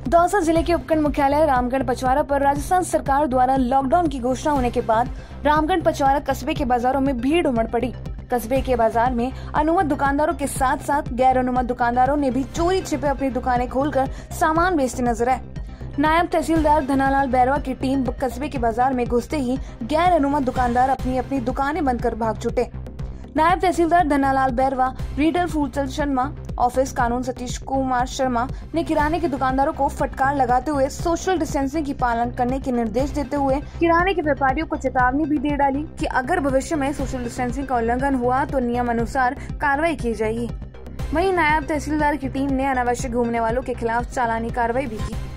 दौसा जिले के उपखंड मुख्यालय रामगढ़ पचवारा पर राजस्थान सरकार द्वारा लॉकडाउन की घोषणा होने के बाद रामगढ़ पचवारा कस्बे के बाजारों में भीड़ उमड़ पड़ी। कस्बे के बाजार में अनुमत दुकानदारों के साथ साथ गैर अनुमत दुकानदारों ने भी चोरी छिपे अपनी दुकानें खोलकर सामान बेचते नजर आए। नायब तहसीलदार धनालाल बैरवा की टीम कस्बे के बाजार में घुसते ही गैर अनुमत दुकानदार अपनी अपनी दुकानें बंद कर भाग छूटे। नायब तहसीलदार धनालाल बैरवा, रीडर फूलचंद शर्मा, ऑफिस कानून सतीश कुमार शर्मा ने किराने के दुकानदारों को फटकार लगाते हुए सोशल डिस्टेंसिंग की पालन करने के निर्देश देते हुए किराने के व्यापारियों को चेतावनी भी दे डाली कि अगर भविष्य में सोशल डिस्टेंसिंग का उल्लंघन हुआ तो नियम अनुसार कार्रवाई की जाएगी। वहीं नायब तहसीलदार की टीम ने अनावश्यक घूमने वालों के खिलाफ चालानी कार्रवाई भी की।